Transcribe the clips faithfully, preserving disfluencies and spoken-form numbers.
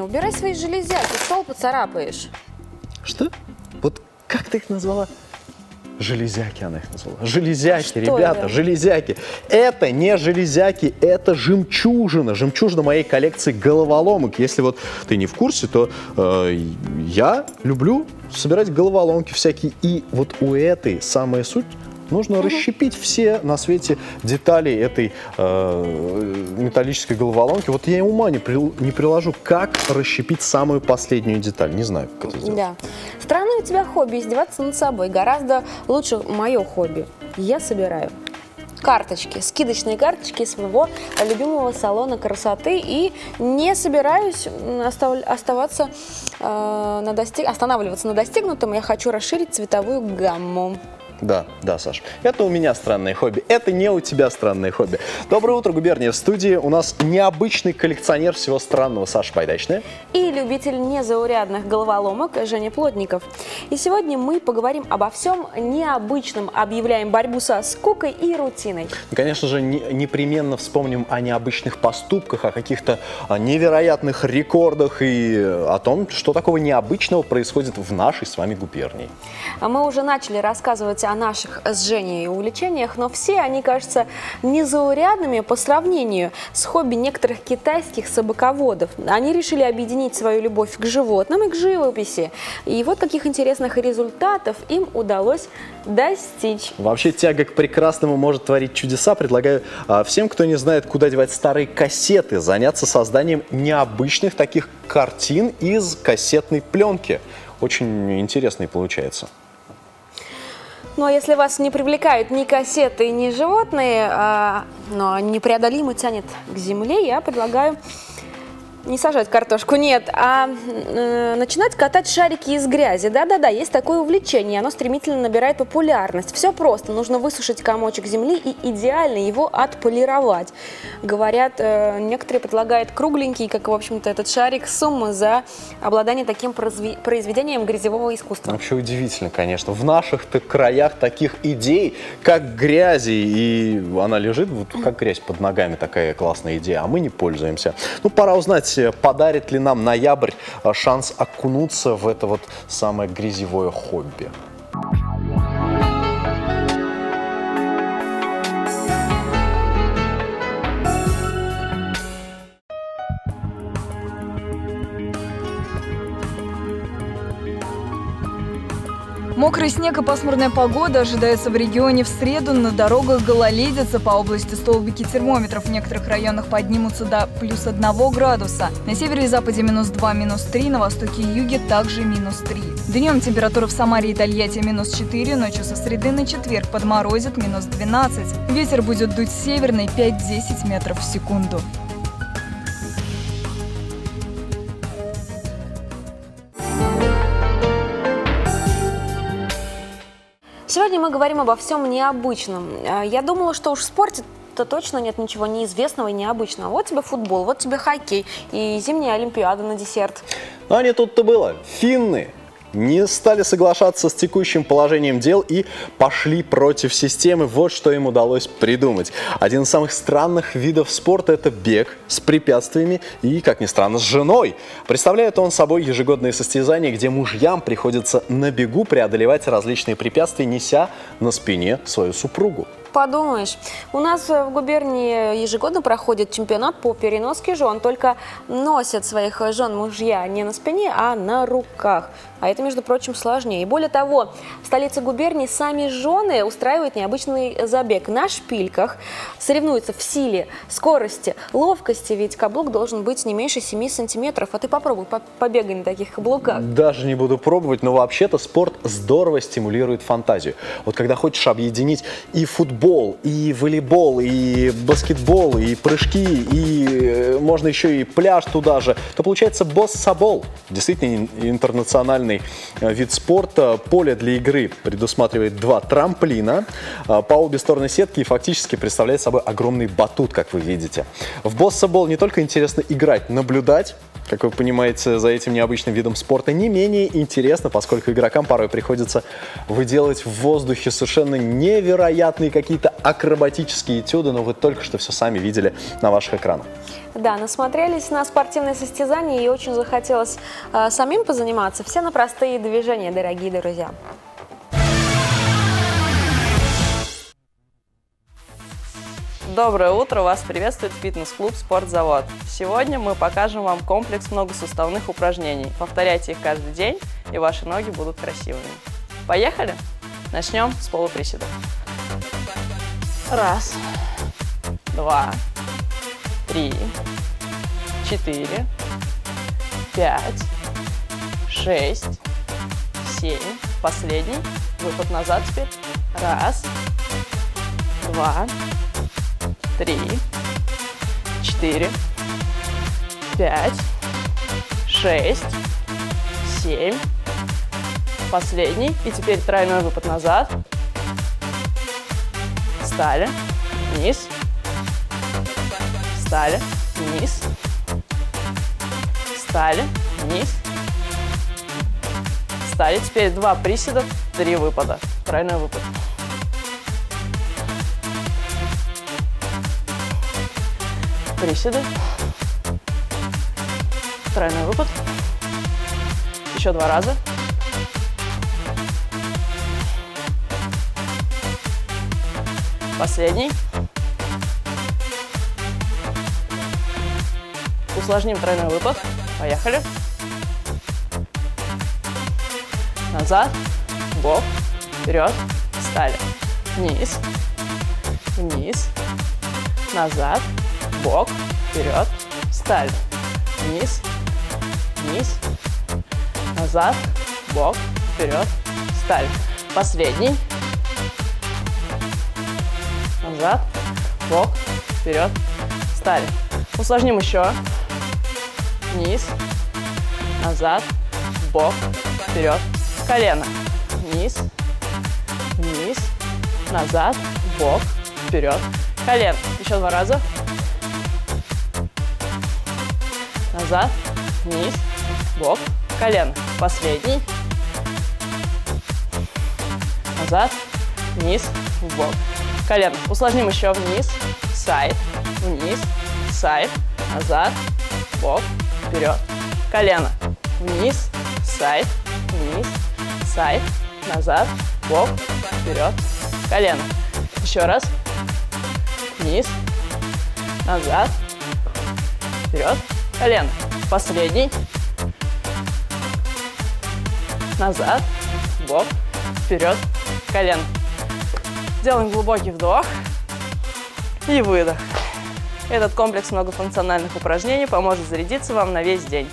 убирай свои железяки, стол поцарапаешь. Что? Вот как ты их назвала? Железяки она их назвала. Железяки, Что ребята, это? железяки. Это не железяки, это жемчужина. Жемчужина моей коллекции головоломок. Если вот ты не в курсе, то э, я люблю собирать головоломки всякие. И вот у этой самая суть. Нужно угу. расщепить все на свете детали этой э, металлической головоломки. Вот я и ума не, при, не приложу, как расщепить самую последнюю деталь. Не знаю, как это сделать. Да. Странное у тебя хобби издеваться над собой. Гораздо лучше мое хобби. Я собираю карточки, скидочные карточки своего любимого салона красоты и не собираюсь остав, оставаться, э, на достиг, останавливаться на достигнутом. Я хочу расширить цветовую гамму. Да, да, Саш. Это у меня странное хобби. Это не у тебя странное хобби. Доброе утро, губерния. В студии у нас необычный коллекционер всего странного Саша Байдачная. И любитель незаурядных головоломок Женя Плотников. И сегодня мы поговорим обо всем необычном. Объявляем борьбу со скукой и рутиной. И, конечно же, не, непременно вспомним о необычных поступках, о каких-то невероятных рекордах и о том, что такого необычного происходит в нашей с вами губернии. Мы уже начали рассказывать о наших с Женей увлечениях, но все они кажутся незаурядными по сравнению с хобби некоторых китайских собаководов. Они решили объединить свою любовь к животным и к живописи. И вот каких интересных результатов им удалось достичь. Вообще тяга к прекрасному может творить чудеса. Предлагаю а, всем, кто не знает, куда девать старые кассеты, заняться созданием необычных таких картин из кассетной пленки. Очень интересный получается. Ну а если вас не привлекают ни кассеты, ни животные, а, но непреодолимо тянет к земле, я предлагаю не сажать картошку, нет, а э, начинать катать шарики из грязи. Да-да-да, есть такое увлечение, оно стремительно набирает популярность. Все просто, нужно высушить комочек земли и идеально его отполировать. Говорят, э, некоторые предлагают кругленький, как, в общем-то, этот шарик, сумму за обладание таким произведением грязевого искусства. Вообще удивительно, конечно. В наших-то краях таких идей, как грязи, и она лежит вот как грязь под ногами, такая классная идея, а мы не пользуемся. Ну, пора узнать, подарит ли нам ноябрь шанс окунуться в это вот самое грязевое хобби. Мокрый снег и пасмурная погода ожидаются в регионе в среду. На дорогах гололедица, по области столбики термометров в некоторых районах поднимутся до плюс одного градуса. На севере и западе минус два, минус три, на востоке и юге также минус три. Днем температура в Самаре и Тольятти минус четыре, ночью со среды на четверг подморозит минус двенадцать. Ветер будет дуть северный пять-десять метров в секунду. Сегодня мы говорим обо всем необычном. Я думала, что уж в спорте то точно нет ничего неизвестного и необычного. Вот тебе футбол, вот тебе хоккей и зимняя Олимпиада на десерт. А не тут-то было. Финны не стали соглашаться с текущим положением дел и пошли против системы. Вот что им удалось придумать. Один из самых странных видов спорта – это бег с препятствиями и, как ни странно, с женой. Представляет он собой ежегодные состязания, где мужьям приходится на бегу преодолевать различные препятствия, неся на спине свою супругу. Подумаешь, у нас в губернии ежегодно проходит чемпионат по переноске жен, только носят своих жен мужья не на спине, а на руках. А это, между прочим, сложнее. И более того, в столице губернии сами жены устраивают необычный забег на шпильках, соревнуются в силе, скорости, ловкости, ведь каблук должен быть не меньше семи сантиметров. А ты попробуй, побегай на таких каблуках. Даже не буду пробовать, но вообще-то спорт здорово стимулирует фантазию. Вот когда хочешь объединить и футбол, и волейбол, и баскетбол, и прыжки, и можно еще и пляж туда же, то получается боссабол. Действительно интернациональный вид спорта. Поле для игры предусматривает два трамплина по обе стороны сетки и фактически представляет собой огромный батут, как вы видите. В боссабол не только интересно играть, наблюдать, Как вы понимаете, за этим необычным видом спорта не менее интересно, поскольку игрокам порой приходится выделывать в воздухе совершенно невероятные какие-то акробатические этюды, но вы только что все сами видели на ваших экранах. Да, насмотрелись на спортивные состязания и очень захотелось э, самим позаниматься. Все на простые движения, дорогие друзья. Доброе утро! Вас приветствует фитнес-клуб «Спортзавод». Сегодня мы покажем вам комплекс многосуставных упражнений. Повторяйте их каждый день, и ваши ноги будут красивыми. Поехали! Начнем с полуприседов. Раз, два, три, четыре, пять, шесть, семь. Последний. Выпад назад теперь. Раз, два, три, четыре, пять, шесть, семь. Последний. И теперь тройной выпад назад. Встали. Вниз. Встали. Вниз. Встали. Вниз. Встали. Теперь два приседа, три выпада. Тройной выпад. Приседы. Тройной выпад. Еще два раза. Последний. Усложним тройной выпад. Поехали. Назад. Бок. Вперед. Встали. Вниз. Вниз. Назад. Бок, вперед, встали, вниз, вниз, назад, бок, вперед, встали. Последний. Назад, бок, вперед, встали. Усложним еще. Вниз, назад, бок, вперед, колено. Вниз, вниз, назад, бок, вперед, колено. Еще два раза. Назад, вниз, бок, колено. Последний. Назад, вниз, бок, колено. Усложним еще вниз, сайд, вниз, сайд, назад, бок, вперед, колено. Вниз, сайд, вниз, сайд, назад, бок, вперед, колено. Еще раз. Вниз, назад, вперед, колено. Последний. Назад, бок, вперед, колено. Делаем глубокий вдох и выдох. Этот комплекс многофункциональных упражнений поможет зарядиться вам на весь день.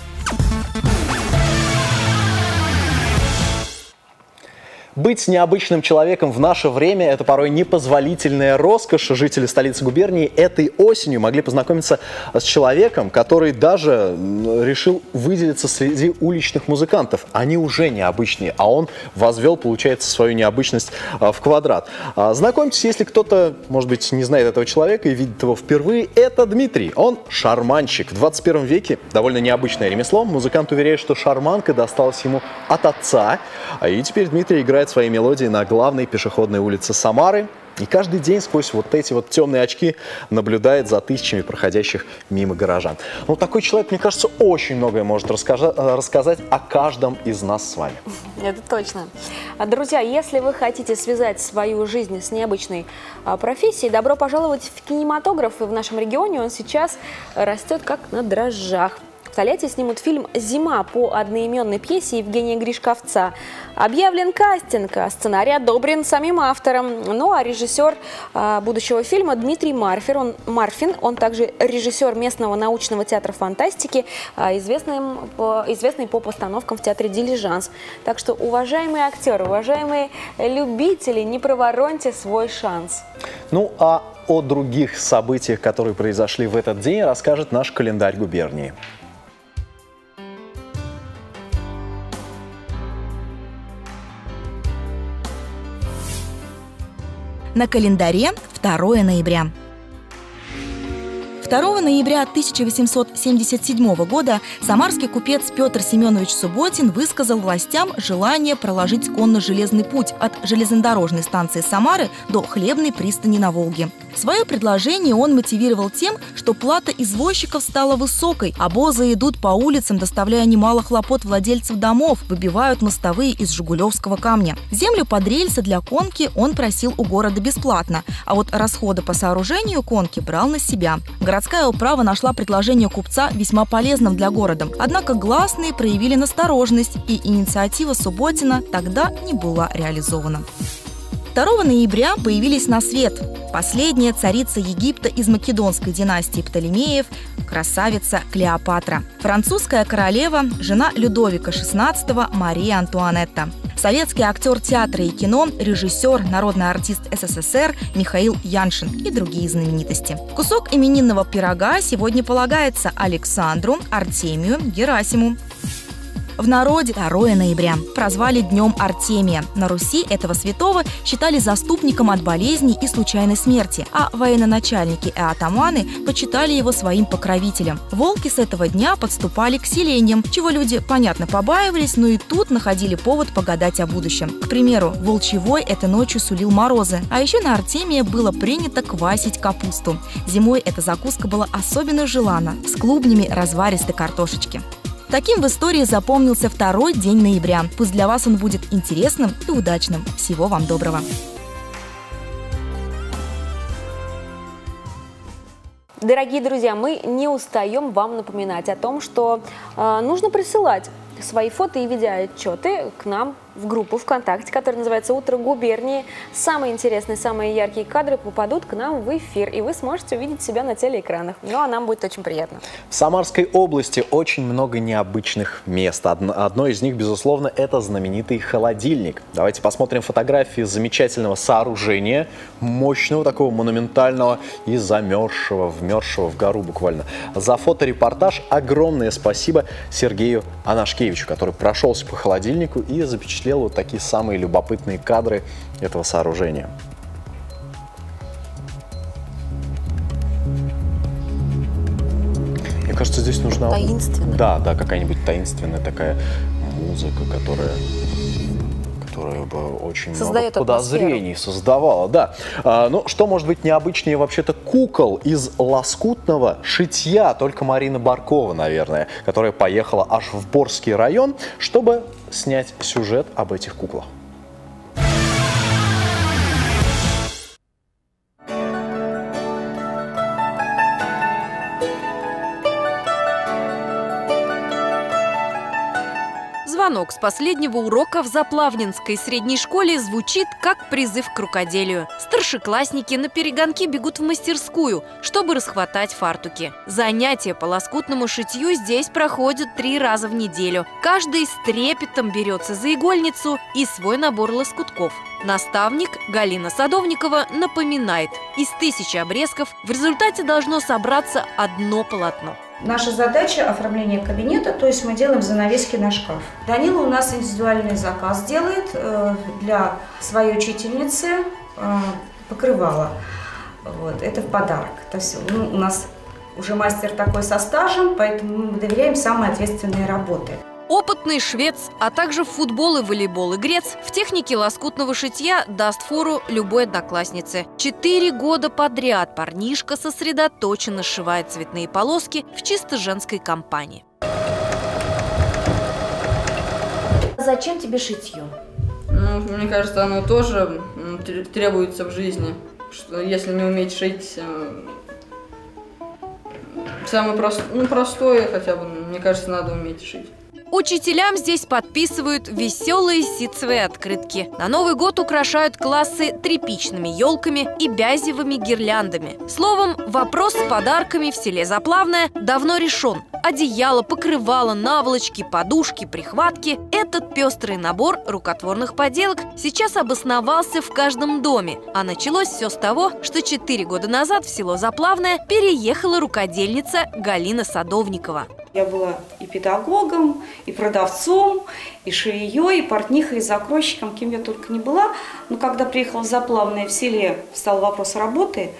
Быть необычным человеком в наше время – это порой непозволительная роскошь. Жители столицы губернии этой осенью могли познакомиться с человеком, который даже решил выделиться среди уличных музыкантов. Они уже необычные, а он возвел, получается, свою необычность в квадрат. Знакомьтесь, если кто-то, может быть, не знает этого человека и видит его впервые, это Дмитрий. Он шарманщик. В двадцать первом веке довольно необычное ремесло. Музыкант уверяет, что шарманка досталась ему от отца. И теперь Дмитрий играет свои мелодии на главной пешеходной улице Самары. И каждый день сквозь вот эти вот темные очки наблюдает за тысячами проходящих мимо горожан. Ну, такой человек, мне кажется, очень многое может рассказать о каждом из нас с вами. Это точно. Друзья, если вы хотите связать свою жизнь с необычной профессией, добро пожаловать в кинематограф. И в нашем регионе он сейчас растет как на дрожжах. В Тольятти снимут фильм «Зима» по одноименной пьесе Евгения Гришковца. Объявлен кастинг, сценарий одобрен самим автором. Ну а режиссер а, будущего фильма Дмитрий Марфин, он, Марфин, он также режиссер местного научного театра фантастики, а, известный, по, известный по постановкам в театре «Дилижанс». Так что, уважаемые актеры, уважаемые любители, не провороньте свой шанс. Ну а о других событиях, которые произошли в этот день, расскажет наш календарь губернии. На календаре второе ноября. второго ноября тысяча восемьсот семьдесят седьмого года самарский купец Петр Семенович Субботин высказал властям желание проложить конно-железный путь от железнодорожной станции Самары до Хлебной пристани на Волге. Свое предложение он мотивировал тем, что плата извозчиков стала высокой, обозы идут по улицам, доставляя немало хлопот владельцев домов, выбивают мостовые из жигулевского камня. Землю под рельсы для конки он просил у города бесплатно, а вот расходы по сооружению конки брал на себя. Городская управа нашла предложение купца весьма полезным для города. Однако гласные проявили настороженность, и инициатива Субботина тогда не была реализована. второго ноября появились на свет последняя царица Египта из македонской династии Птолемеев, красавица Клеопатра, французская королева, жена Людовика шестнадцатого Мария Антуанетта, советский актер театра и кино, режиссер, народный артист СССР Михаил Яншин и другие знаменитости. Кусок именинного пирога сегодня полагается Александру, Артемию, Герасиму. В народе второго ноября прозвали Днем Артемия. На Руси этого святого считали заступником от болезней и случайной смерти, а военачальники и атаманы почитали его своим покровителем. Волки с этого дня подступали к селениям, чего люди, понятно, побаивались, но и тут находили повод погадать о будущем. К примеру, волчий вой этой ночью сулил морозы, а еще на Артемия было принято квасить капусту. Зимой эта закуска была особенно желанна, с клубнями разваристой картошечки. Таким в истории запомнился второй день ноября. Пусть для вас он будет интересным и удачным. Всего вам доброго! Дорогие друзья, мы не устаем вам напоминать о том, что э, нужно присылать свои фото и видеоотчеты к нам в группу ВКонтакте, которая называется «Утро губернии». Самые интересные, самые яркие кадры попадут к нам в эфир, и вы сможете увидеть себя на телеэкранах. Ну, а нам будет очень приятно. В Самарской области очень много необычных мест. Одно, одно из них, безусловно, это знаменитый холодильник. Давайте посмотрим фотографии замечательного сооружения, мощного, такого монументального и замерзшего, вмерзшего в гору буквально. За фоторепортаж огромное спасибо Сергею Анашкевичу, который прошелся по холодильнику и запечатлел вот такие самые любопытные кадры этого сооружения. Мне кажется, здесь нужна... Таинственная. Да, да, какая-нибудь таинственная такая музыка, которая... которая бы очень Создает много подозрений создавала. Да. А, ну, что может быть необычнее вообще-то кукол из лоскутного шитья? Только Марина Баркова, наверное, которая поехала аж в Борский район, чтобы снять сюжет об этих куклах. Звонок с последнего урока в Заплавнинской средней школе звучит как призыв к рукоделию. Старшеклассники на перегонки бегут в мастерскую, чтобы расхватать фартуки. Занятия по лоскутному шитью здесь проходят три раза в неделю. Каждый с трепетом берется за игольницу и свой набор лоскутков. Наставник Галина Садовникова напоминает, из тысячи обрезков в результате должно собраться одно полотно. Наша задача – оформление кабинета, то есть мы делаем занавески на шкаф. Данила у нас индивидуальный заказ делает э, для своей учительницы э, покрывало. Вот, это в подарок. То есть, ну, у нас уже мастер такой со стажем, поэтому мы доверяем самые ответственные работы. Опытный швец, а также футбол и волейбол игрец в технике лоскутного шитья даст фору любой однокласснице. Четыре года подряд парнишка сосредоточенно сшивает цветные полоски в чисто женской компании. Зачем тебе шитье? Ну, мне кажется, оно тоже требуется в жизни. Что если не уметь шить, самое прост, ну, простое хотя бы, мне кажется, надо уметь шить. Учителям здесь подписывают веселые ситцевые открытки. На Новый год украшают классы тряпичными елками и бязевыми гирляндами. Словом, вопрос с подарками в селе Заплавное давно решен. Одеяло, покрывало, наволочки, подушки, прихватки – этот пестрый набор рукотворных поделок сейчас обосновался в каждом доме. А началось все с того, что четыре года назад в село Заплавное переехала рукодельница Галина Садовникова. Я была и педагогом, и продавцом, и швеей, и портнихой, и закройщиком, кем я только не была. Но когда приехала в Заплавное в селе, встал вопрос работы,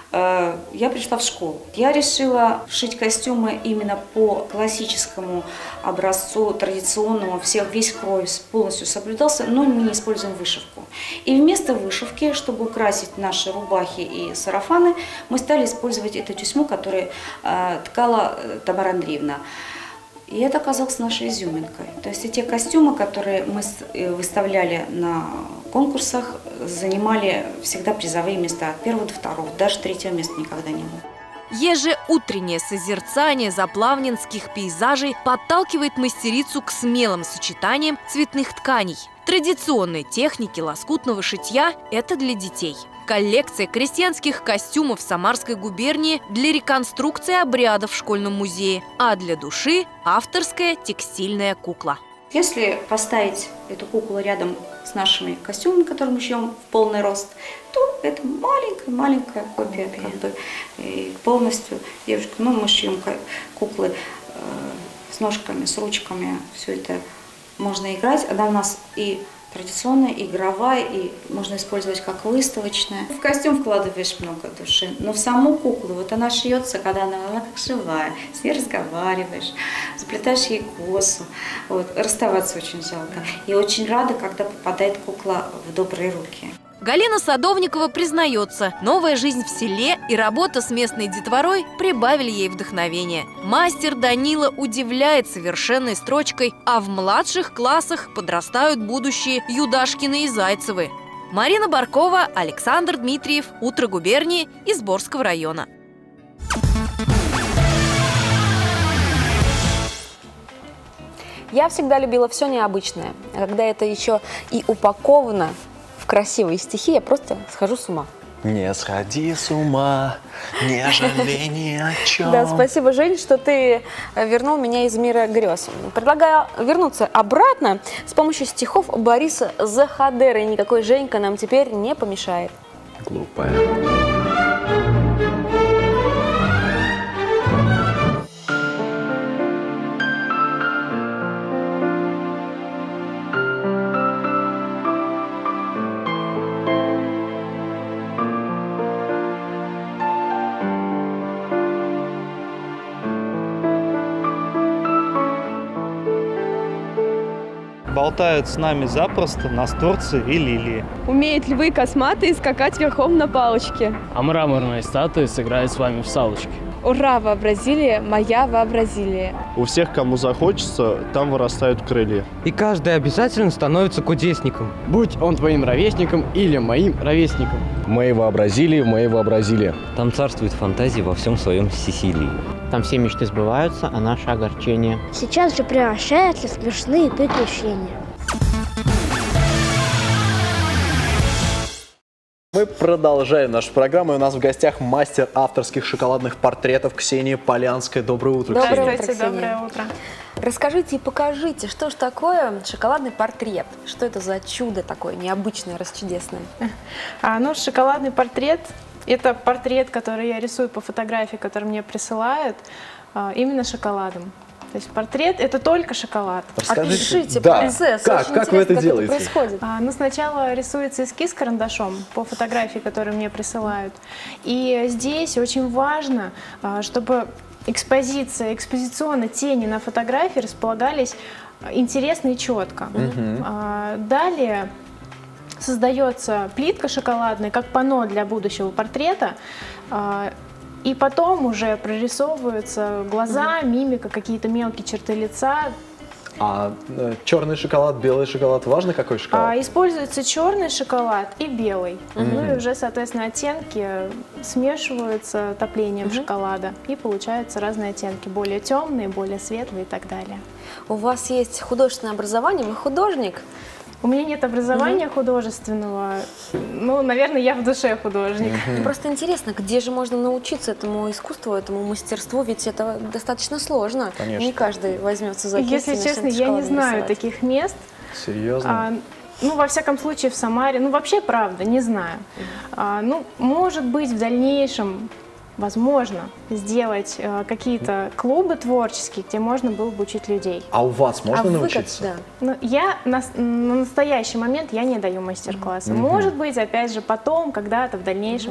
э, я пришла в школу. Я решила шить костюмы именно по классическому образцу, традиционному, всех, весь крой полностью соблюдался, но мы не используем вышивку. И вместо вышивки, чтобы украсить наши рубахи и сарафаны, мы стали использовать эту тесьму, которую э, ткала Тамара Андреевна. И это оказалось нашей изюминкой. То есть те костюмы, которые мы выставляли на конкурсах, занимали всегда призовые места от первого до второго, даже третьего места никогда не было. Ежеутреннее созерцание заплавненских пейзажей подталкивает мастерицу к смелым сочетаниям цветных тканей. Традиционные техники лоскутного шитья – это для детей. Коллекция крестьянских костюмов Самарской губернии для реконструкции обрядов в школьном музее, а для души – авторская текстильная кукла. Если поставить эту куклу рядом с нашими костюмами, которые мы шьем в полный рост, то это маленькая-маленькая копия, как бы, и полностью девушка. Ну, мы шьем куклы э, с ножками, с ручками, все это можно играть. Она у нас и традиционная, и игровая, и можно использовать как выставочная. В костюм вкладываешь много души, но в саму куклу, вот она шьется, когда она, она как живая, с ней разговариваешь, заплетаешь ей косу. Вот. Расставаться очень жалко. И очень рада, когда попадает кукла в добрые руки. Галина Садовникова признается, новая жизнь в селе и работа с местной детворой прибавили ей вдохновение. Мастер Данила удивляет совершенной строчкой, а в младших классах подрастают будущие Юдашкины и Зайцевы. Марина Баркова, Александр Дмитриев, «Утро губернии» из Борского района. Я всегда любила все необычное. А когда это еще и упаковано в красивые стихи, я просто схожу с ума. Не сходи с ума, не жалей ни о чем. Да, спасибо, Жень, что ты вернул меня из мира грез. Предлагаю вернуться обратно с помощью стихов Бориса Захадера. И никакой Женька нам теперь не помешает. Глупая. Болтают с нами запросто настурции и лилии. Умеют львы косматые скакать верхом на палочке. А мраморные статуи сыграют с вами в салочки. Ура, вообразили, моя вообразили. У всех, кому захочется, там вырастают крылья. И каждый обязательно становится кудесником. Будь он твоим ровесником или моим ровесником. Мои вообразили, мои вообразили. Там царствует фантазия во всем своем всесилии. Там все мечты сбываются, а наше огорчение сейчас же превращается в смешные приключения. Мы продолжаем нашу программу. И у нас в гостях мастер авторских шоколадных портретов Ксения Полянская. Доброе утро, Доброе Ксения. утро, Ксения. Доброе утро. Расскажите и покажите, что же такое шоколадный портрет? Что это за чудо такое необычное, расчудесное? А, ну, шоколадный портрет – это портрет, который я рисую по фотографии, который мне присылают, а, именно шоколадом. То есть портрет – это только шоколад. Расскажите, Опишите да. процесс. Как, Очень как вы это как делаете? Это происходит. А, ну, сначала рисуется эскиз карандашом по фотографии, которую мне присылают. И здесь очень важно, а, чтобы экспозиция, экспозиционно тени на фотографии располагались интересно и четко. Угу. А, далее создается плитка шоколадная, как панно для будущего портрета. А, И потом уже прорисовываются глаза, мимика, какие-то мелкие черты лица. А э, черный шоколад, белый шоколад, важно какой шоколад? А, используется черный шоколад и белый. Mm-hmm. Ну и уже, соответственно, оттенки смешиваются топлением mm-hmm. шоколада. И получаются разные оттенки, более темные, более светлые и так далее. У вас есть художественное образование, вы художник? У меня нет образования угу. художественного, ну, наверное, я в душе художник. Угу. Просто интересно, где же можно научиться этому искусству, этому мастерству, ведь это достаточно сложно. Конечно. Не каждый возьмется за кисть. Если честно, я не знаю рисовать. таких мест. Серьезно? А, ну, во всяком случае, в Самаре, ну, вообще, правда, не знаю. Угу. А, ну, может быть, в дальнейшем возможно сделать э, какие-то клубы творческие, где можно было бы учить людей. А у вас можно а научиться? Как, да. Ну, я на, на настоящий момент я не даю мастер-классы. Mm-hmm. Может быть, опять же, потом, когда-то в дальнейшем.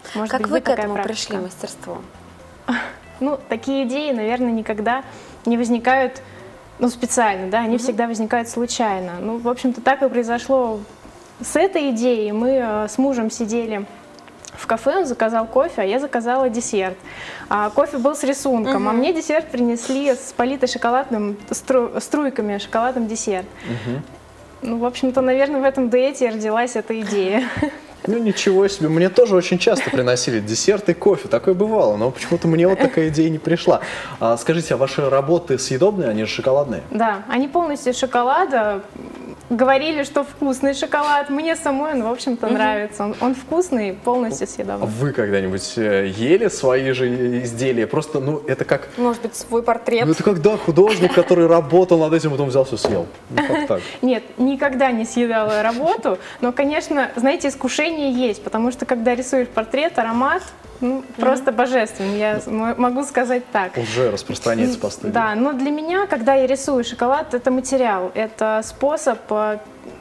Может как быть, вы будет к такая этому практика. пришли, мастерство? Ну, такие идеи, наверное, никогда не возникают, ну, специально, да, они Мгм. всегда возникают случайно. Ну, в общем-то, так и произошло с этой идеей. Мы э, с мужем сидели в кафе, он заказал кофе, а я заказала десерт. А кофе был с рисунком, а Мгм. мне десерт принесли с политой шоколадным, стру- струйками шоколадным десерт. Ну, в общем-то, наверное, в этом дуэте и родилась эта идея. Ну ничего себе, мне тоже очень часто приносили десерт и кофе, такое бывало, но почему-то мне вот такая идея не пришла. А, скажите, а ваши работы съедобные, они же шоколадные? Да, они полностью из шоколада. Говорили, что вкусный шоколад. Мне самой он, в общем-то, Мгм. нравится. Он, он вкусный, полностью А съедобный. вы когда-нибудь э, ели свои же изделия? Просто, ну, это как... Может быть, свой портрет? Ну, это как, да, художник, который работал над этим, потом взял все съел. Ну, как так? Нет, никогда не съедала работу, но, конечно, знаете, искушение есть, потому что, когда рисуешь портрет, аромат, ну, просто божественный, я м- могу сказать так. Уже распространяется по студии. Да, но для меня, когда я рисую шоколад, это материал, это способ, э,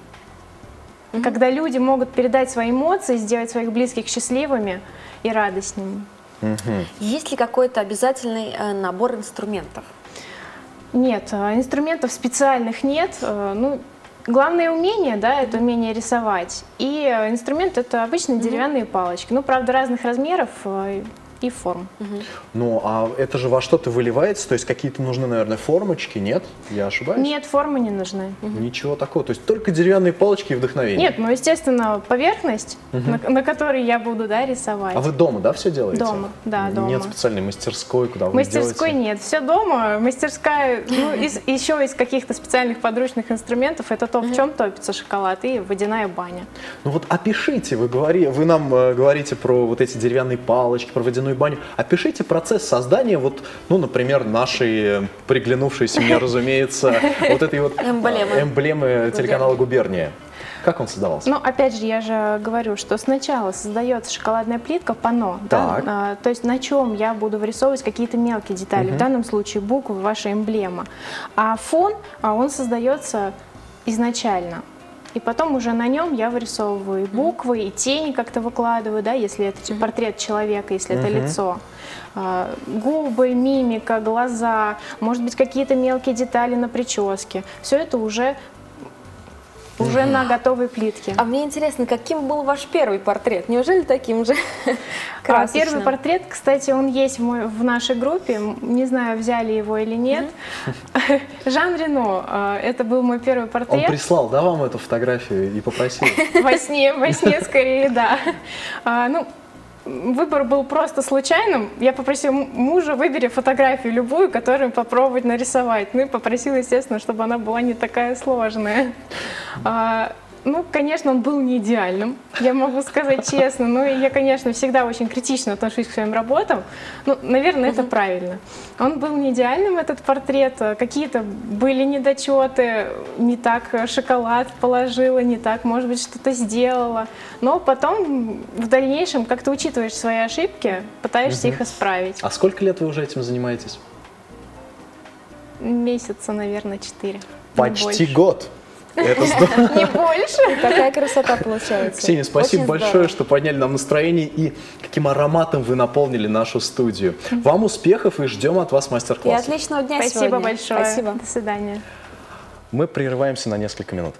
когда люди могут передать свои эмоции, сделать своих близких счастливыми и радостными. Есть ли какой-то обязательный э, набор инструментов? Нет, э, инструментов специальных нет. э, Ну, главное умение, да, это умение рисовать. И э, инструмент это обычные деревянные палочки. Ну, правда, разных размеров э, и форм. Ну, а это же во что-то выливается? То есть какие-то нужны, наверное, формочки, нет? Я ошибаюсь? Нет, формы не нужны. Ничего такого. То есть только деревянные палочки и вдохновение? Нет, ну, естественно, поверхность, Мгм. на, на которой я буду, да, рисовать. А вы дома, да, все делаете? Дома, да, дома. Нет специальной мастерской, куда вы Мастерской делаете? нет, все дома. Мастерская, ну, из- еще из каких-то специальных подручных инструментов, это то, в чем топится шоколад, и водяная баня. Ну вот опишите, вы, говори, вы нам э, говорите про вот эти деревянные палочки, про водяную баню. Опишите процесс создания, вот, ну, например, нашей, э, приглянувшейся мне, разумеется, вот этой вот э, Эмблемы. эмблемы телеканала «Губерния». Как он создавался? Но опять же, я же говорю, что сначала создается шоколадная плитка, панно, да, Так. а, то есть на чем я буду вырисовывать какие-то мелкие детали, Мгм. в данном случае буквы, ваша эмблема. А фон, а, он создается изначально. И потом уже на нем я вырисовываю и буквы, и тени как-то выкладываю, да, если это портрет человека, если это Мгм. лицо. А, Губы, мимика, глаза, может быть, какие-то мелкие детали на прическе. Все это уже, уже на готовой плитке. А мне интересно, каким был ваш первый портрет? Неужели таким же А, красочным? Первый портрет, кстати, он есть в, мой- в нашей группе. М, Не знаю, взяли его или нет. Жан Рено. а, Это был мой первый Он портрет. прислал, да, вам эту фотографию и попросил? Во сне, во сне скорее, да. А, Ну, выбор был просто случайным. Я попросила м- мужа, выбери фотографию любую, которую попробовать нарисовать. Ну и попросила, естественно, чтобы она была не такая сложная. А, Ну, конечно, он был не идеальным, я могу сказать честно. Ну, и я, конечно, всегда очень критично отношусь к своим работам. Ну, наверное, это правильно. Он был не идеальным, этот портрет. Какие-то были недочеты, не так шоколад положила, не так, может быть, что-то сделала. Но потом, в дальнейшем, как-то учитываешь свои ошибки, пытаешься Мгм. их исправить. А сколько лет вы уже этим занимаетесь? Месяца, наверное, четыре. не Почти больше. год. Это здорово. Не больше. Какая красота получается. Ксения, спасибо Очень большое, здорово. что подняли нам настроение и каким ароматом вы наполнили нашу студию. Вам успехов и ждем от вас И мастер-класса. отличного дня Спасибо сегодня. большое. Спасибо. До свидания. Мы прерываемся на несколько минут.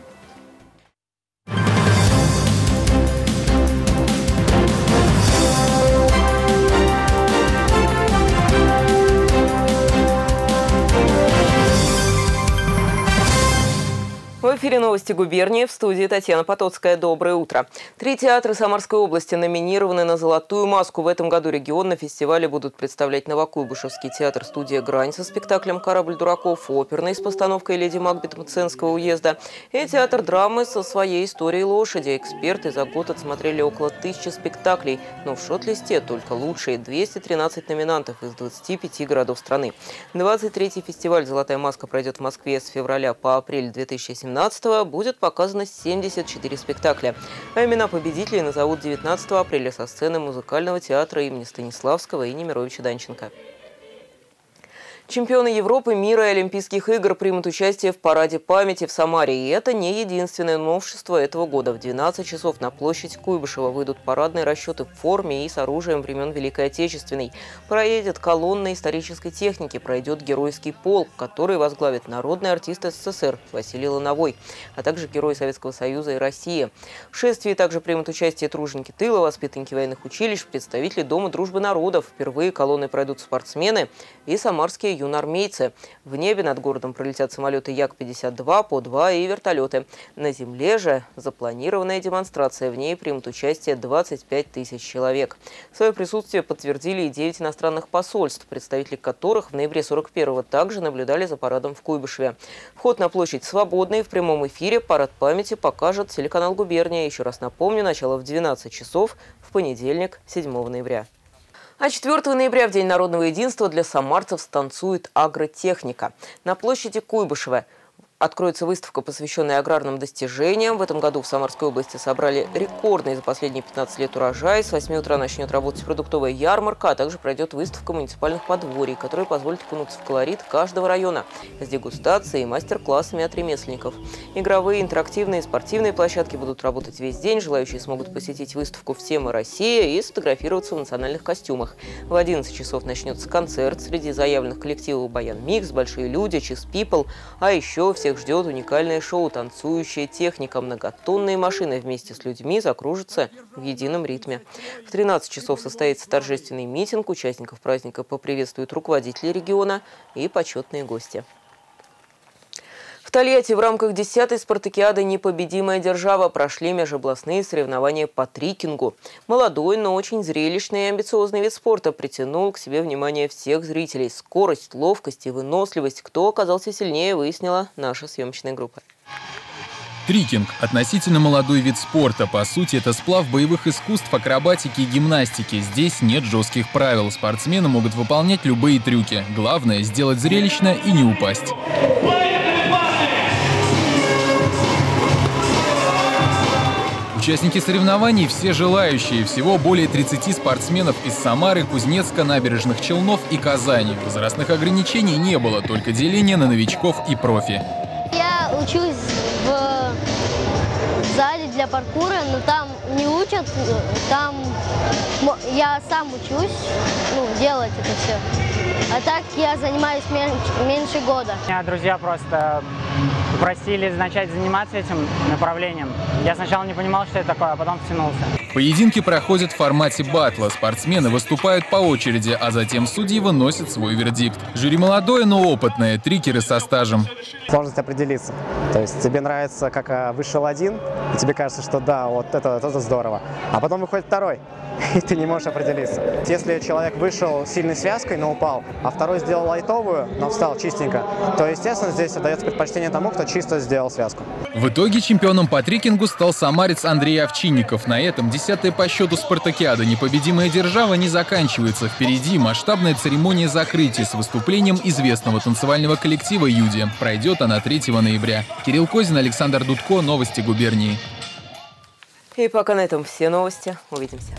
В эфире новости губернии, в студии Татьяна Потоцкая. Доброе утро. Три театра Самарской области номинированы на «Золотую маску». В этом году регион на фестивале будут представлять Новокуйбышевский театр «Студия Грань» со спектаклем «Корабль дураков», оперный с постановкой «Леди Макбет» Мценского уезда и театр драмы со своей историей лошади. Эксперты за год отсмотрели около тысячи спектаклей, но в шорт-листе только лучшие двести тринадцать номинантов из двадцати пяти городов страны. двадцать третий фестиваль «Золотая маска» пройдет в Москве с февраля по апрель две тысячи семнадцатого. Будет показано семьдесят четыре спектакля. А имена победителей назовут девятнадцатого апреля со сцены музыкального театра имени Станиславского и Немировича Данченко. Чемпионы Европы, мира и Олимпийских игр примут участие в параде памяти в Самаре. И это не единственное новшество этого года. В двенадцать часов на площадь Куйбышева выйдут парадные расчеты в форме и с оружием времен Великой Отечественной. Проедет колонна исторической техники, пройдет геройский полк, который возглавит народный артист СССР Василий Лановой, а также герой Советского Союза и России. В шествии также примут участие труженики тыла, воспитанники военных училищ, представители Дома дружбы народов. Впервые колонны пройдут спортсмены и самарские юноармейцы. В небе над городом пролетят самолеты Як пятьдесят два, По два и вертолеты. На земле же запланированная демонстрация. В ней примут участие двадцать пять тысяч человек. Свое присутствие подтвердили и девять иностранных посольств, представители которых в ноябре сорок первого также наблюдали за парадом в Куйбышеве. Вход на площадь свободный. В прямом эфире парад памяти покажет телеканал «Губерния». Еще раз напомню, начало в двенадцать часов в понедельник, седьмого ноября. А четвёртого ноября, в День народного единства, для самарцев станцует агротехника. На площади Куйбышева откроется выставка, посвященная аграрным достижениям. В этом году в Самарской области собрали рекордный за последние пятнадцать лет урожай. С восьми утра начнет работать продуктовая ярмарка, а также пройдет выставка муниципальных подворий, которая позволит окунуться в колорит каждого района с дегустацией и мастер-классами от ремесленников. Игровые, интерактивные и спортивные площадки будут работать весь день. Желающие смогут посетить выставку «Все мы Россия» и сфотографироваться в национальных костюмах. В одиннадцать часов начнется концерт. Среди заявленных коллективов «Баян Микс», «Большие люди», «Чиз Пипл», а еще всех ждет уникальное шоу «Танцующая техника». Многотонные машины вместе с людьми закружатся в едином ритме. В тринадцать часов состоится торжественный митинг. Участников праздника поприветствуют руководители региона и почетные гости. В Тольятти в рамках десятой спартакиады «Непобедимая держава» прошли межобластные соревнования по трикингу. Молодой, но очень зрелищный и амбициозный вид спорта притянул к себе внимание всех зрителей. Скорость, ловкость и выносливость. Кто оказался сильнее, выяснила наша съемочная группа. Трикинг – относительно молодой вид спорта. По сути, это сплав боевых искусств, акробатики и гимнастики. Здесь нет жестких правил. Спортсмены могут выполнять любые трюки. Главное – сделать зрелищно и не упасть. Участники соревнований – все желающие. Всего более тридцати спортсменов из Самары, Кузнецка, Набережных Челнов и Казани. Возрастных ограничений не было, только деление на новичков и профи. Я учусь в зале для паркура, но там не учат, там я сам учусь, ну, делать это все. А так я занимаюсь меньше, меньше года. Меня друзья просто попросили начать заниматься этим направлением. Я сначала не понимал, что это такое, а потом втянулся. Поединки проходят в формате батла. Спортсмены выступают по очереди, а затем судьи выносят свой вердикт. Жюри молодое, но опытное, трикеры со стажем. Сложность определиться. То есть тебе нравится, как вышел один, и тебе кажется, что да, вот это, это здорово. А потом выходит второй, и ты не можешь определиться. Если человек вышел сильной связкой, но упал, а второй сделал лайтовую, но встал чистенько, то, естественно, здесь отдается предпочтение тому, кто чисто сделал связку. В итоге чемпионом по трикингу стал самарец Андрей Овчинников. На этом десятая по счету спартакиада «Непобедимая держава» не заканчивается. Впереди масштабная церемония закрытия с выступлением известного танцевального коллектива «Юди». Пройдет она третьего ноября. Кирилл Козин, Александр Дудко, новости губернии. И пока на этом все новости. Увидимся.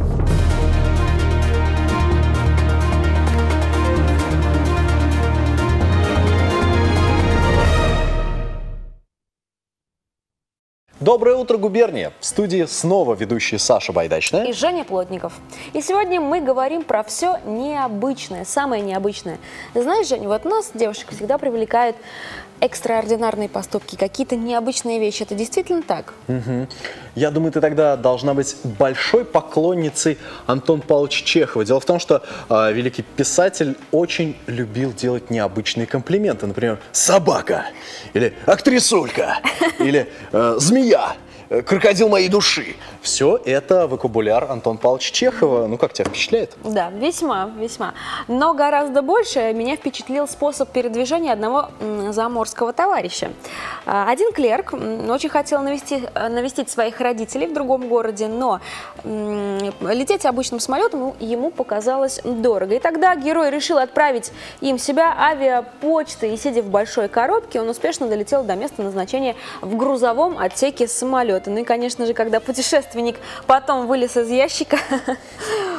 Доброе утро, губерния! В студии снова ведущие Саша Байдачная и Женя Плотников. И сегодня мы говорим про все необычное, самое необычное. Знаешь, Жень, вот нас, девушек, всегда привлекают экстраординарные поступки, какие-то необычные вещи. Это действительно так? Угу. Я думаю, ты тогда должна быть большой поклонницей Антона Павловича Чехова. Дело в том, что э, великий писатель очень любил делать необычные комплименты. Например, «собака», или «актрисулька», или э, «змея», «крокодил моей души». Все это вокабуляр Антона Павловича Чехова. Ну, как тебя впечатляет? Да, весьма, весьма. Но гораздо больше меня впечатлил способ передвижения одного заморского товарища. Один клерк очень хотел навести, навестить своих родителей в другом городе, но лететь обычным самолетом ему показалось дорого. И тогда герой решил отправить им себя авиапочтой, и, сидя в большой коробке, он успешно долетел до места назначения в грузовом отсеке самолета. Ну и, конечно же, когда путешественник потом вылез из ящика,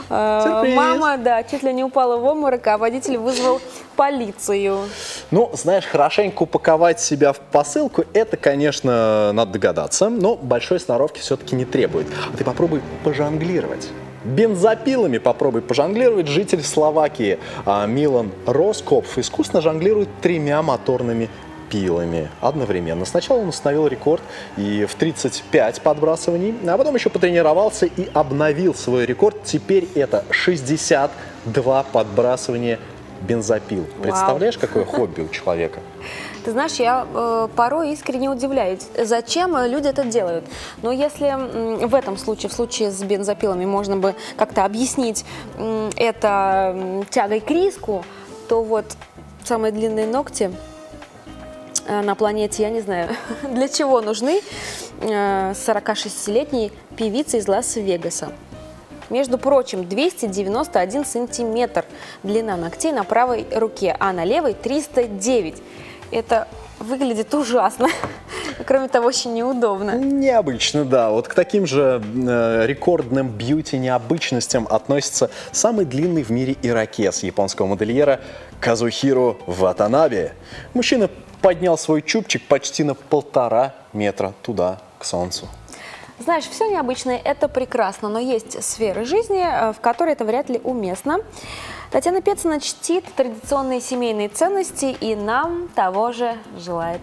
Сюрприз. Мама, да, чуть ли не упала в обморок, а водитель вызвал полицию. Ну, знаешь, хорошенько упаковать себя в посылку, это, конечно, надо догадаться, но большой сноровки все-таки не требует. А ты попробуй пожонглировать. Бензопилами попробуй пожонглировать. Житель Словакии а, Милан Роскопф искусно жонглирует тремя моторными пилами одновременно. Сначала он установил рекорд и в тридцать пять подбрасываний, а потом еще потренировался и обновил свой рекорд. Теперь это шестьдесят два подбрасывания бензопил. Вау. Представляешь, какое хобби у человека? Ты знаешь, я э, порой искренне удивляюсь, зачем люди это делают. Но если э, в этом случае, в случае с бензопилами, можно бы как-то объяснить э, это э, тягой к риску, то вот самые длинные ногти э, на планете, я не знаю, для чего нужны э, сорокашестилетней певице из Лас-Вегаса. Между прочим, двести девяносто один сантиметр длина ногтей на правой руке, а на левой триста девять. Это выглядит ужасно. Кроме того, очень неудобно. Необычно, да. Вот к таким же э, рекордным бьюти-необычностям относится самый длинный в мире ирокез японского модельера Казухиро Ватанабе. Мужчина поднял свой чубчик почти на полтора метра туда, к солнцу. Знаешь, все необычное – это прекрасно, но есть сферы жизни, в которой это вряд ли уместно. Татьяна Пецина чтит традиционные семейные ценности и нам того же желает.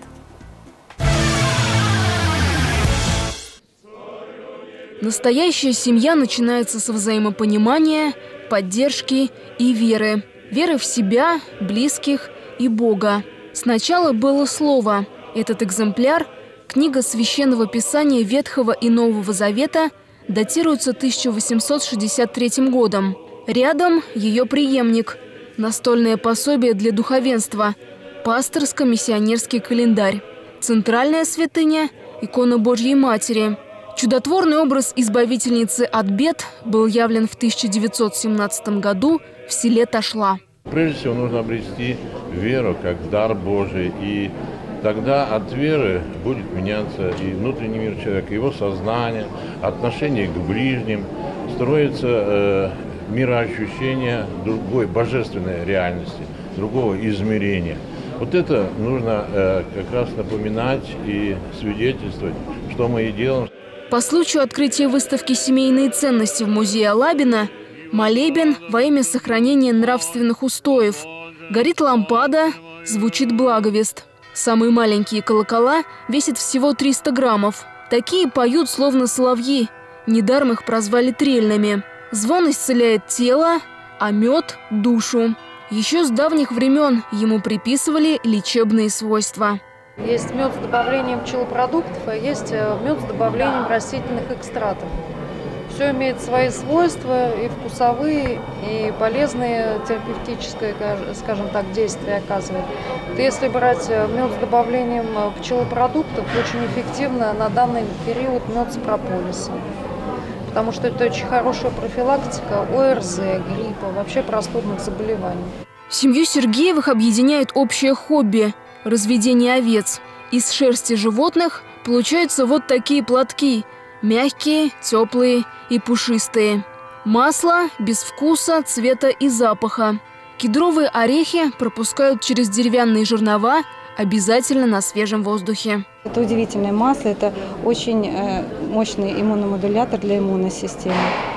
Настоящая семья начинается с взаимопонимания, поддержки и веры. Веры в себя, близких и Бога. Сначала было слово. Этот экземпляр, книга Священного Писания Ветхого и Нового Завета, датируется тысяча восемьсот шестьдесят третьим годом. Рядом ее преемник – настольное пособие для духовенства, пасторско-миссионерский календарь, центральная святыня – икона Божьей Матери. Чудотворный образ избавительницы от бед был явлен в тысяча девятьсот семнадцатом году в селе Ташла. Прежде всего нужно обрести веру как дар Божий, и тогда от веры будет меняться и внутренний мир человека, его сознание, отношение к ближним, строится э, мироощущение другой божественной реальности, другого измерения. Вот это нужно э, как раз напоминать и свидетельствовать, что мы и делаем. По случаю открытия выставки «Семейные ценности» в музее Алабина молебен во имя сохранения нравственных устоев. Горит лампада, звучит благовест. Самые маленькие колокола весят всего триста граммов. Такие поют словно соловьи. Недаром их прозвали трельными. Звон исцеляет тело, а мед – душу. Еще с давних времен ему приписывали лечебные свойства. Есть мед с добавлением пчелопродуктов, а есть мед с добавлением растительных экстратов. Все имеет свои свойства, и вкусовые, и полезные, терапевтическое, скажем так, действие оказывает. Если брать мед с добавлением пчелопродуктов, очень эффективно на данный период мед с прополисом. Потому что это очень хорошая профилактика ОРЗ, гриппа, вообще простудных заболеваний. Семью Сергеевых объединяет общее хобби – разведение овец. Из шерсти животных получаются вот такие платки – мягкие, теплые и пушистые. Масло без вкуса, цвета и запаха. Кедровые орехи пропускают через деревянные жернова, обязательно на свежем воздухе. Это удивительное масло, это очень э, мощный иммуномодулятор для иммунной системы.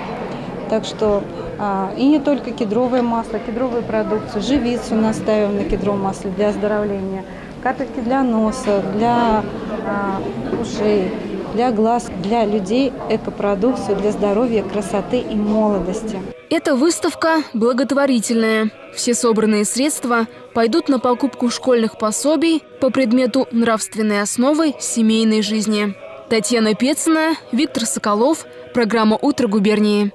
Так что а, и не только кедровое масло, кедровые продукты, живицу настаиваем на кедровом масле для оздоровления, капельки для носа, для а, ушей, для глаз, для людей экопродукцию для здоровья, красоты и молодости. Эта выставка благотворительная. Все собранные средства пойдут на покупку школьных пособий по предмету нравственной основы семейной жизни. Татьяна Пецина, Виктор Соколов, программа «Утро губернии».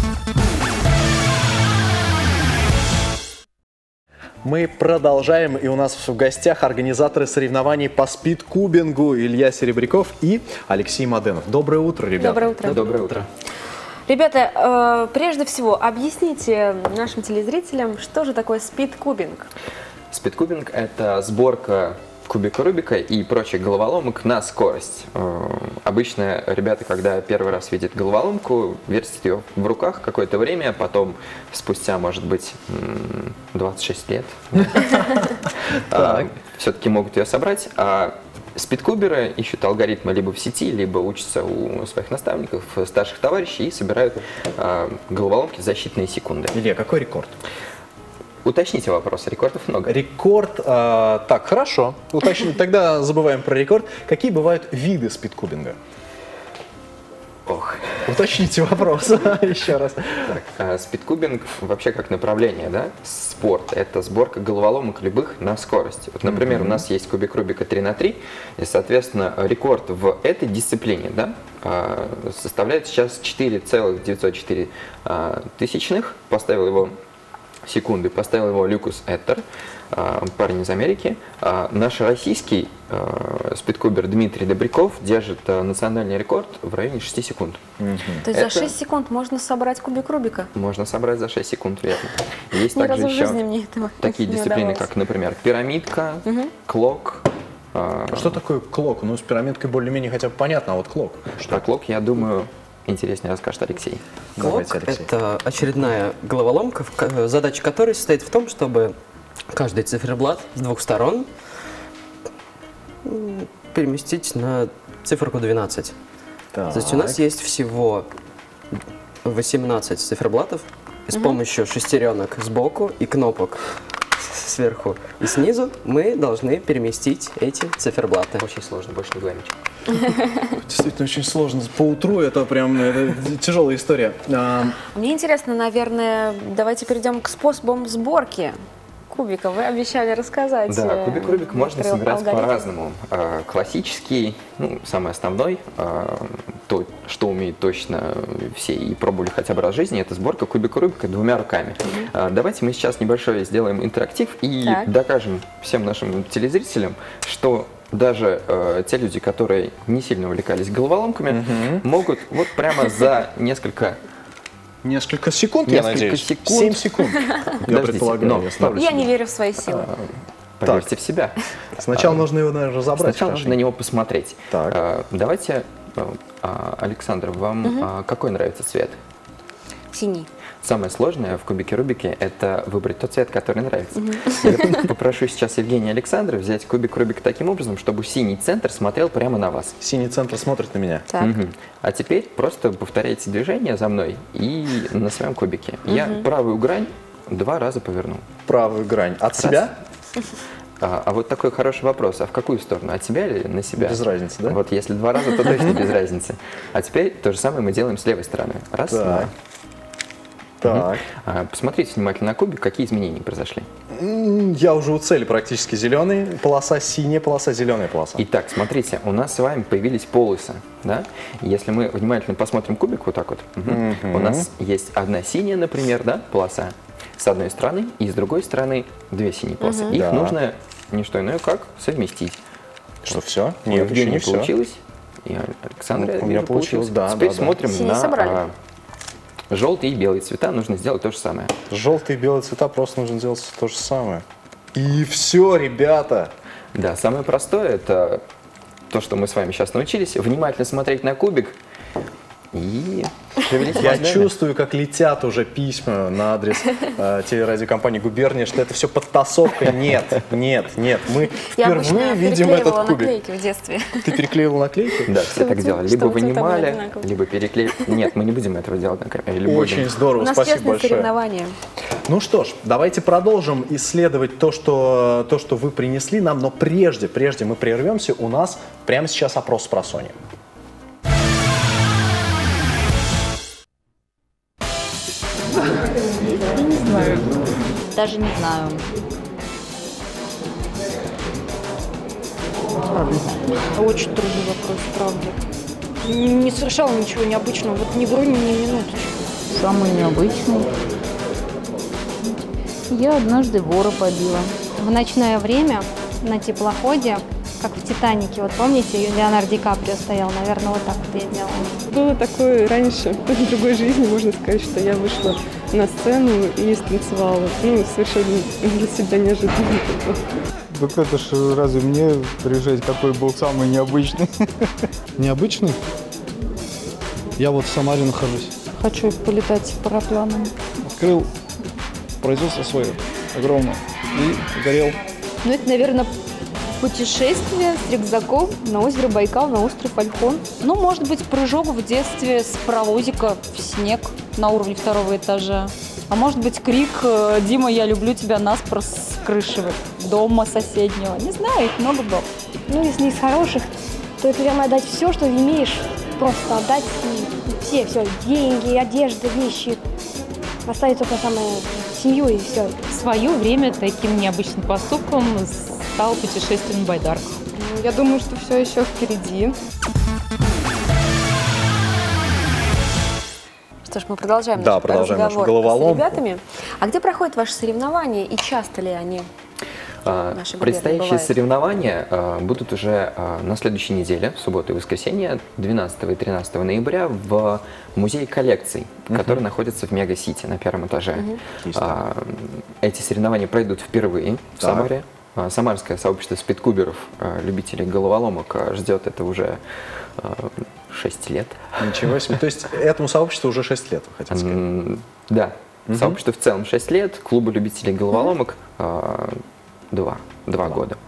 Мы продолжаем, и у нас в гостях организаторы соревнований по спидкубингу Илья Серебряков и Алексей Маденов. Доброе утро, ребята. Доброе утро. Доброе утро. Ребята, э, прежде всего, объясните нашим телезрителям, что же такое спидкубинг? Спидкубинг – это сборка кубика Рубика и прочих головоломок на скорость. Обычно ребята, когда первый раз видят головоломку, вертят ее в руках какое-то время, потом спустя, может быть, двадцать шесть лет все-таки могут ее собрать. А спидкуберы ищут алгоритмы либо в сети, либо учатся у своих наставников, старших товарищей и собирают головоломки за считанные секунды. Илья, какой рекорд? Уточните вопрос, рекордов много. Рекорд, э, так, хорошо. Уточни, тогда забываем про рекорд. Какие бывают виды спидкубинга? Ох. Уточните вопрос еще раз. Так, спидкубинг вообще как направление, да? Спорт. Это сборка головоломок любых на скорость. Вот, например, mm-hmm. у нас есть кубик Рубика три на три, и, соответственно, рекорд в этой дисциплине, да, составляет сейчас четыре целых девятьсот четыре тысячных. Поставил его секунды, поставил его Люкас Эттер, парень из Америки. Наш российский спидкубер Дмитрий Добряков держит национальный рекорд в районе шести секунд. Mm-hmm. То есть Это... за шесть секунд можно собрать кубик Рубика? Можно собрать за шесть секунд, верно. Есть Ни также разу еще в жизни мне этого такие не дисциплины, удавалось. как, например, пирамидка, mm-hmm. клок. Что такое клок? Ну, с пирамидкой более-менее хотя бы понятно, а вот клок. Что а клок, я думаю, интереснее расскажет Алексей. Клок – это очередная головоломка, задача которой состоит в том, чтобы каждый циферблат с двух сторон переместить на циферку двенадцать. Так. То есть у нас есть всего восемнадцать циферблатов, и с угу. помощью шестеренок сбоку и кнопок сверху и снизу мы должны переместить эти циферблаты. Очень сложно, больше не говорю ничего. Действительно очень сложно. Поутру это прям это тяжелая история. Мне интересно, наверное, давайте перейдем к способам сборки кубика. Вы обещали рассказать. Да, кубик Рубик можно собирать по-разному. Классический, ну, самый основной, то, что умеют точно все и пробовали хотя бы раз в жизни, это сборка кубика Рубика двумя руками. Mm-hmm. Давайте мы сейчас небольшой сделаем интерактив и так. докажем всем нашим телезрителям, что даже э, те люди, которые не сильно увлекались головоломками, mm-hmm. могут вот прямо за несколько Несколько секунд, Несколько я надеюсь. Секунд. Семь секунд, я предполагаю. Я, я не верю в свои силы. Поверьте в себя. Сначала а, нужно его, наверное, разобрать. Сначала нужно на него посмотреть. Так. А, давайте, а, Александр, вам угу. а, какой нравится цвет? Синий. Самое сложное в кубике Рубике – это выбрать тот цвет, который нравится. Mm-hmm. Я попрошу сейчас Евгения Александра взять кубик Рубика таким образом, чтобы синий центр смотрел прямо на вас. Синий центр смотрит на меня. Так. Mm-hmm. А теперь просто повторяйте движение за мной и на своем кубике. Mm-hmm. Я правую грань два раза поверну. Правую грань. От Раз. себя? А, а вот такой хороший вопрос. А в какую сторону? От себя или на себя? Без разницы, да? Вот если два раза, то точно без разницы. А теперь то же самое мы делаем с левой стороны. Раз, два. Так. Угу. А, посмотрите внимательно на кубик, какие изменения произошли. Я уже у цели практически зеленый, полоса синяя, полоса зеленая полоса. Итак, смотрите, у нас с вами появились полосы, да? Если мы внимательно посмотрим кубик вот так вот, угу. Угу. у нас есть одна синяя, например, да, полоса с одной стороны, и с другой стороны две синие полосы. Угу. Их да. нужно не что иное, как совместить. Что, все? Нет, еще не получилось. И Александра, ну, у меня получилось, да. Теперь да, смотрим да. на а, желтые и белые цвета, нужно сделать то же самое. Желтые и белые цвета просто нужно сделать то же самое. И все, ребята! Да, самое простое это то, что мы с вами сейчас научились, внимательно смотреть на кубик и шевелить Я мозгами. чувствую, как летят уже письма на адрес э, телерадиокомпании «Губерния», что это все подтасовка. Нет, нет, нет. Мы впервые видим этот кубик. Я наклейки в детстве. Ты переклеивал наклейки? Да, все так делали. Либо вынимали, либо переклеили. Нет, мы не будем этого делать на камере. Очень здорово, спасибо большое. Соревнования. Ну что ж, давайте продолжим исследовать то, что, то, что вы принесли нам. Но прежде, прежде мы прервемся, у нас прямо сейчас опрос с просонья. Не знаю. Даже не знаю. Очень трудный вопрос, правда. Не совершала ничего необычного, вот ни вру, ни минуточку. Самый необычный. Я однажды вора побила. В ночное время на теплоходе, как в «Титанике», вот помните, Леонардо Ди Каприо стоял, наверное, вот так вот я делала. Было такое раньше, в другой жизни, можно сказать, что я вышла на сцену и станцевала. Ну, совершенно для себя неожиданно. Так это ж разве мне решать, какой был самый необычный? Необычный? Я вот в Самаре нахожусь. Хочу полетать парапланом. Открыл производство свое огромное и горел. Ну, это, наверное, путешествие с рюкзаком на озеро Байкал, на остров Ольхон. Ну, может быть, прыжок в детстве с паровозика в снег на уровне второго этажа. А может быть, крик «Дима, я люблю тебя» наспор с крыши дома соседнего. Не знаю, их много было. Ну, если из хороших, то это прямо отдать все, что имеешь. Просто отдать все, все, деньги, одежда, вещи. Оставить только самое семью и все. В свое время таким необычным поступком стало путешествие на байдарках. Я думаю, что все еще впереди. Что ж, мы продолжаем да, наш продолжаем разговор нашу головоломку. с ребятами. А где проходят ваши соревнования и часто ли они? Предстоящие соревнования а, будут уже а, на следующей неделе, в субботу и воскресенье, двенадцатого и тринадцатого ноября, в музее коллекций, uh-huh. который находится в Мега-Сити на первом этаже. Uh-huh. а, эти соревнования пройдут впервые в так. Самаре. А, самарское сообщество спидкуберов, а, любителей головоломок, а, ждет это уже а, шесть лет. Ничего себе. То есть этому сообществу уже шесть лет, вы хотите сказать? Mm, да. Uh-huh. Сообществу в целом шесть лет, клубу любителей головоломок uh-huh. Два. Два года.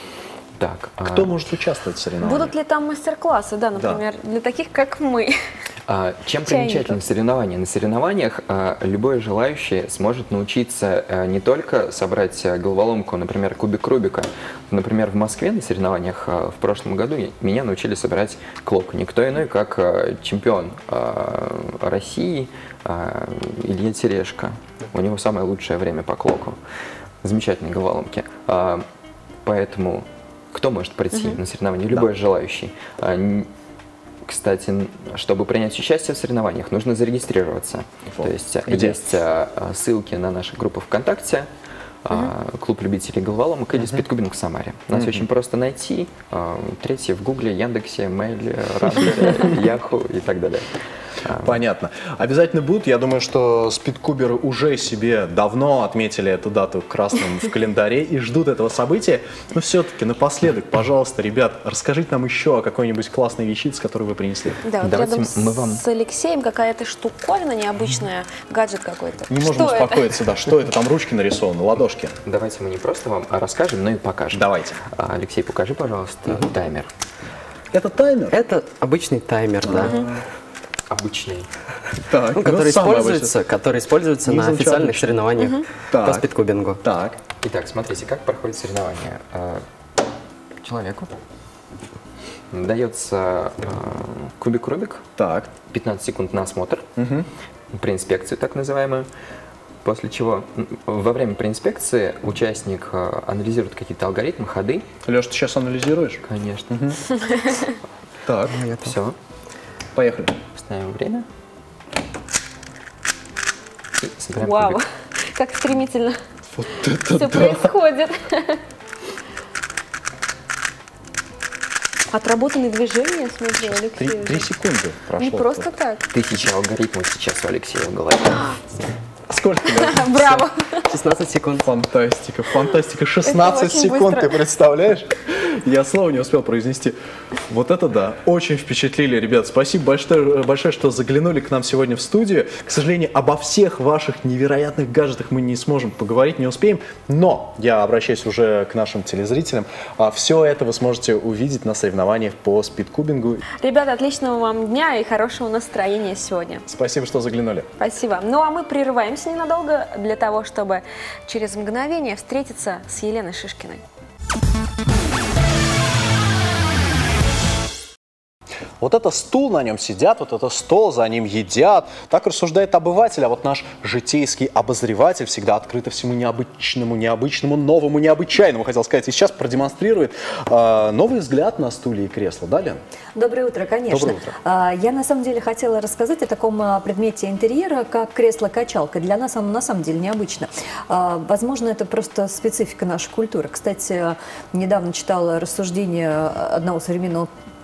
Так, Кто а... может участвовать в соревнованиях? Будут ли там мастер-классы, да, например, да. для таких, как мы? А, чем примечательны соревнования? На соревнованиях а, любой желающий сможет научиться а, не только собрать а, головоломку, например, кубик Рубика. Например, в Москве на соревнованиях а, в прошлом году меня научили собирать клок. Никто иной, как а, чемпион а, России а, Илья Терешко. У него самое лучшее время по клоку. Замечательные головоломки. А, поэтому кто может прийти uh-huh. на соревнования? Любой да. желающий. А, кстати, чтобы принять участие в соревнованиях, нужно зарегистрироваться. Вот. То есть Где? есть а, ссылки на наши группы ВКонтакте, uh-huh. а, клуб любителей головоломок или uh-huh. спидкубинг в Самаре. Нас uh-huh. очень просто найти. А, третье в Гугле, Яндексе, Мейле, Рамблере, Яху и так далее. Понятно. Обязательно будут. Я думаю, что спидкуберы уже себе давно отметили эту дату красным в календаре и ждут этого события. Но все-таки напоследок, пожалуйста, ребят, расскажите нам еще о какой-нибудь классной вещице, которую вы принесли. Да, вот рядом мы вам... с Алексеем какая-то штуковина необычная, гаджет какой-то. Не можем что успокоиться, это? да. Что это? Там ручки нарисованы, ладошки. Давайте мы не просто вам расскажем, но и покажем. Давайте. Алексей, покажи, пожалуйста, угу. таймер. Это таймер? Это обычный таймер, да. Угу. Обычный. Так, ну, который, используется, который используется на официальных обычный. соревнованиях угу. по спидкубингу. Так. Итак, смотрите, как проходит соревнование. Человеку дается кубик Рубик. Так. пятнадцать секунд на осмотр. Угу. Проинспекцию так называемую. После чего во время проинспекции участник анализирует какие-то алгоритмы, ходы. Леш, ты сейчас анализируешь? Конечно. Так. Все. Поехали. Ставим время. Вау, кубик. Как стремительно вот это все да. происходит. Отработанные движения, смотри, Алексей. Три, три секунды прошло. Не просто так. Тысяча алгоритмов сейчас у Алексея в голове. Сколько? Браво. шестнадцать секунд. Фантастика, фантастика. шестнадцать секунд, быстро. Ты представляешь? Я слова не успел произнести. Вот это да. Очень впечатлили, ребят. Спасибо большое, большое, что заглянули к нам сегодня в студию. К сожалению, обо всех ваших невероятных гаджетах мы не сможем поговорить, не успеем. Но я обращаюсь уже к нашим телезрителям. Все это вы сможете увидеть на соревнованиях по спидкубингу. Ребята, отличного вам дня и хорошего настроения сегодня. Спасибо, что заглянули. Спасибо. Ну а мы прерываемся ненадолго для того, чтобы через мгновение встретиться с Еленой Шишкиной. Вот это стул, на нем сидят, вот это стол, за ним едят. Так рассуждает обыватель, а вот наш житейский обозреватель всегда открыто всему необычному, необычному, новому, необычайному, хотел сказать. И сейчас продемонстрирует э, новый взгляд на стулья и кресла. Да, Лен? Доброе утро, конечно. Доброе утро. Я на самом деле хотела рассказать о таком предмете интерьера, как кресло-качалка. Для нас оно на самом деле необычно. Возможно, это просто специфика нашей культуры. Кстати, недавно читала рассуждение одного современного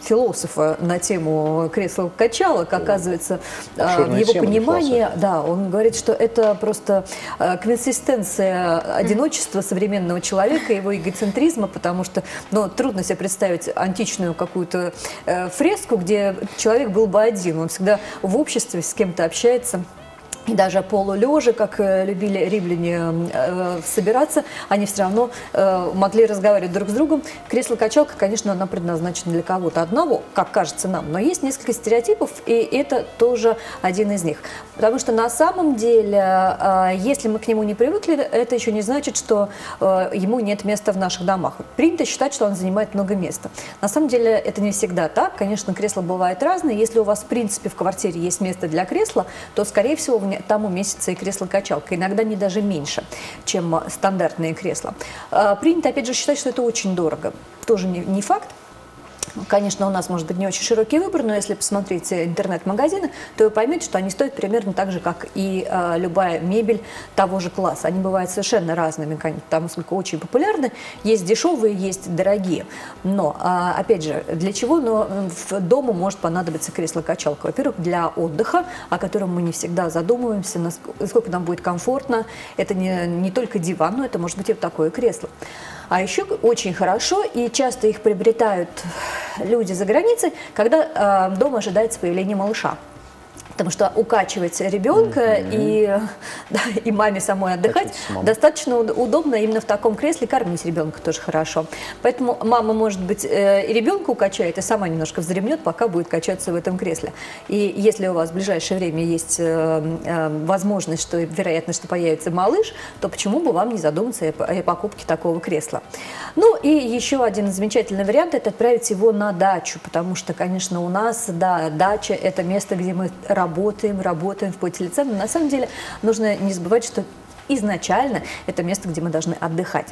философа на тему кресла-качалок, оказывается, в его понимании, да, он говорит, что это просто консистенция одиночества современного человека, его эгоцентризма, потому что, ну, трудно себе представить античную какую-то фреску, где человек был бы один, он всегда в обществе с кем-то общается. И даже полулежа, как любили римляне э, собираться, они все равно э, могли разговаривать друг с другом. Кресло-качалка, конечно, она предназначена для кого-то одного, как кажется нам, но есть несколько стереотипов, и это тоже один из них. Потому что на самом деле, э, если мы к нему не привыкли, это еще не значит, что э, ему нет места в наших домах. Принято считать, что он занимает много места. На самом деле это не всегда так. Конечно, кресла бывают разные. Если у вас, в принципе, в квартире есть место для кресла, то, скорее всего, там уместится и кресло-качалка, иногда не даже меньше, чем стандартные кресла. Принято, опять же, считать, что это очень дорого. Тоже не, не факт. Конечно, у нас может быть не очень широкий выбор, но если посмотреть интернет-магазины, то вы поймете, что они стоят примерно так же, как и э, любая мебель того же класса. Они бывают совершенно разными, потому что очень популярны. Есть дешевые, есть дорогие. Но, э, опять же, для чего? Но в дому может понадобиться кресло-качалка. Во-первых, для отдыха, о котором мы не всегда задумываемся, насколько нам будет комфортно. Это не, не только диван, но это может быть и вот такое кресло. А еще очень хорошо, и часто их приобретают люди за границей, когда э, дома ожидается появление малыша. Потому что укачивать ребенка mm-hmm. и, да, и маме самой отдыхать достаточно удобно именно в таком кресле. Кормить ребенка тоже хорошо. Поэтому мама, может быть, и ребенка укачает, и сама немножко вздремнет, пока будет качаться в этом кресле. И если у вас в ближайшее время есть возможность, что вероятность, что появится малыш, то почему бы вам не задуматься о покупке такого кресла? Ну и еще один замечательный вариант – это отправить его на дачу, потому что, конечно, у нас, да, дача – это место, где мы работаем, работаем в поте лица, но на самом деле нужно не забывать, что изначально это место, где мы должны отдыхать.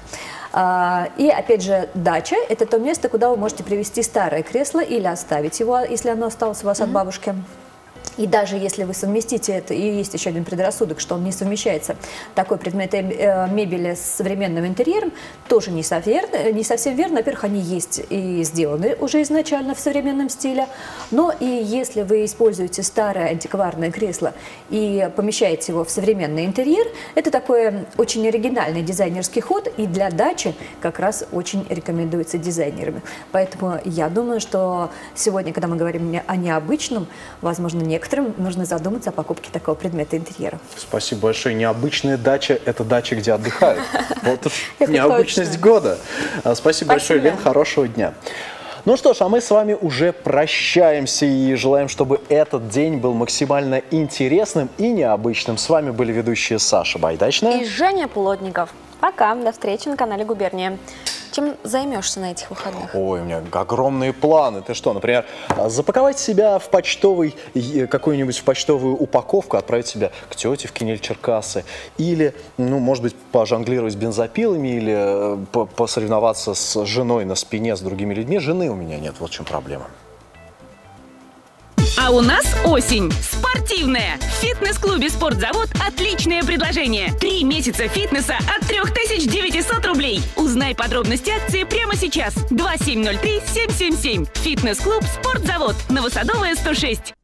И опять же, дача – это то место, куда вы можете привезти старое кресло или оставить его, если оно осталось у вас mm-hmm. от бабушки. И даже если вы совместите это, и есть еще один предрассудок, что он не совмещается, такой предмет мебели с современным интерьером, тоже не совсем, не совсем верно. Во-первых, они есть и сделаны уже изначально в современном стиле, но и если вы используете старое антикварное кресло и помещаете его в современный интерьер, это такой очень оригинальный дизайнерский ход, и для дачи как раз очень рекомендуется дизайнерами. Поэтому я думаю, что сегодня, когда мы говорим о необычном, возможно, некоторым нужно задуматься о покупке такого предмета интерьера. Спасибо большое. Необычная дача – это дача, где отдыхают. Вот уж необычность года. Спасибо большое, Лен. Хорошего дня. Ну что ж, а мы с вами уже прощаемся и желаем, чтобы этот день был максимально интересным и необычным. С вами были ведущие Саша Байдачная и Женя Плотников. Пока. До встречи на канале Губерния. Чем займешься на этих выходных? Ой, у меня огромные планы. Ты что, например, запаковать себя в почтовый, какую-нибудь в почтовую упаковку, отправить себя к тете в Кинель-Черкассы. Или, ну, может быть, пожонглировать бензопилами или посоревноваться с женой на спине с другими людьми. Жены у меня нет, вот в чем проблема. А у нас осень. Спортивная. В фитнес-клубе «Спортзавод» отличное предложение. Три месяца фитнеса от трёх тысяч девятисот рублей. Узнай подробности акции прямо сейчас. два семь ноль три семь семь семь. Фитнес-клуб «Спортзавод». Новосадовая, сто шесть.